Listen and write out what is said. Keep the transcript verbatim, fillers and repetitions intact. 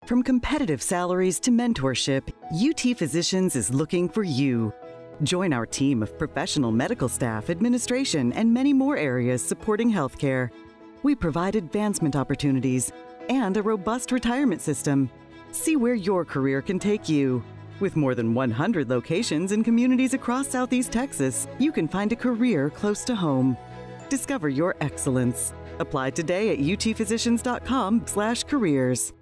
From competitive salaries to mentorship, U T Physicians is looking for you. Join our team of professional medical staff, administration, and many more areas supporting healthcare. We provide advancement opportunities and a robust retirement system. See where your career can take you. With more than one hundred locations in communities across Southeast Texas, you can find a career close to home. Discover your excellence. Apply today at utphysicians dot com slash careers.